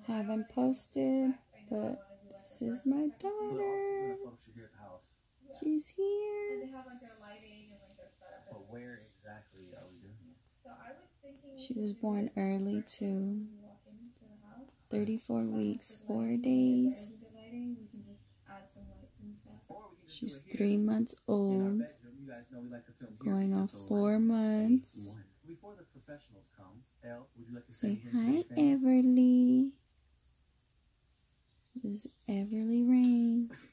Haven't posted, but this is my daughter. She's here. But where exactly are we doing it? She was born early too. 34 weeks, 4 days. She's 3 months old, going on 4 months. Say hi, Everly. This is Everly Rain.